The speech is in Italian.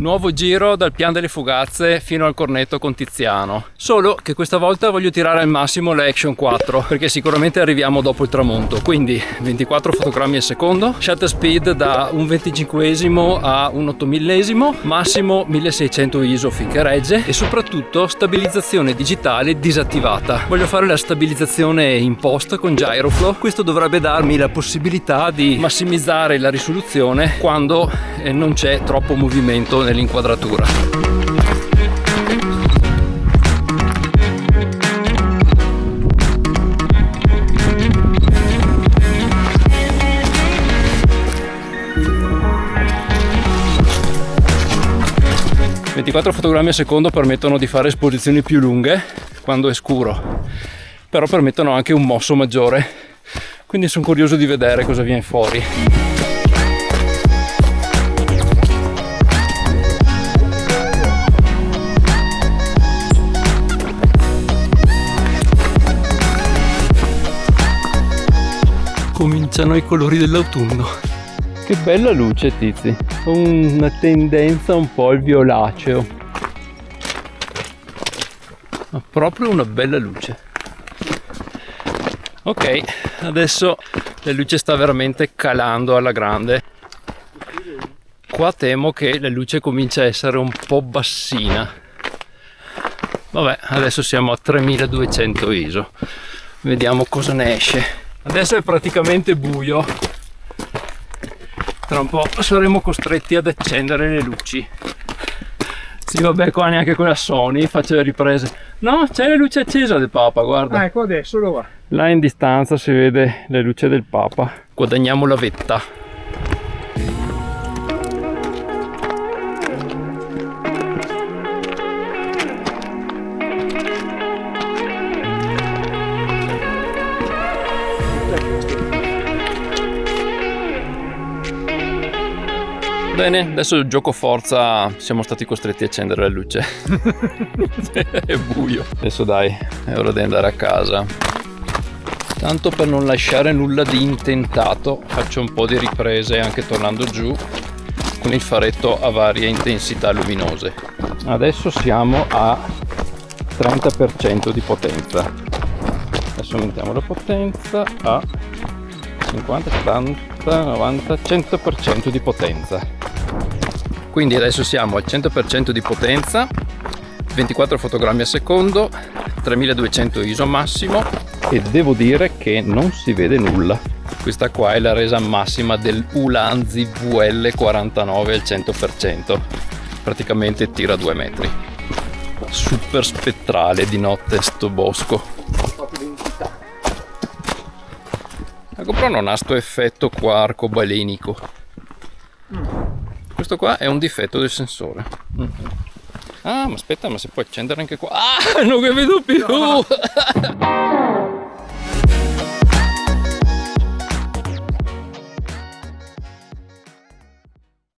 Nuovo giro dal Pian delle Fugazze fino al Cornetto con Tiziano, solo che questa volta voglio tirare al massimo le Action 4 perché sicuramente arriviamo dopo il tramonto, quindi 24 fotogrammi al secondo, shutter speed da un 25esimo a un 8 millesimo, massimo 1600 ISO finché regge e soprattutto stabilizzazione digitale disattivata. Voglio fare la stabilizzazione in post con Gyroflow, questo dovrebbe darmi la possibilità di massimizzare la risoluzione quando non c'è troppo movimento nell'inquadratura. I 24 fotogrammi al secondo permettono di fare esposizioni più lunghe quando è scuro, però permettono anche un mosso maggiore, quindi sono curioso di vedere cosa viene fuori. Cominciano i colori dell'autunno. Che bella luce, tizi. Ho una tendenza un po' al violaceo. Ma proprio una bella luce. Ok, adesso la luce sta veramente calando alla grande. Qua temo che la luce comincia a essere un po' bassina. Vabbè, adesso siamo a 3200 ISO. Vediamo cosa ne esce. Adesso è praticamente buio, tra un po' saremo costretti ad accendere le luci. Sì, vabbè, qua neanche con la Sony faccio le riprese. No, c'è la luce accesa del Papa, guarda. Ecco, adesso lo va. Là in distanza si vede la luce del Papa. Guadagniamo la vetta. Bene, adesso gioco forza, siamo stati costretti a accendere la luce. È buio. Adesso dai, è ora di andare a casa. Tanto per non lasciare nulla di intentato, faccio un po' di riprese anche tornando giù con il faretto a varie intensità luminose. Adesso siamo a 30% di potenza. Adesso aumentiamo la potenza a 50, 70, 90, 100% di potenza. Quindi adesso siamo al 100% di potenza, 24 fotogrammi al secondo, 3200 ISO massimo e devo dire che non si vede nulla. Questa qua è la resa massima del Ulanzi VL49 al 100%, praticamente tira 2 metri. Super spettrale di notte sto bosco. Ecco, però non ha sto effetto qua arcobalenico. Questo qua è un difetto del sensore. Ah, ma aspetta, ma si può accendere anche qua? Ah, non che vedo più! No.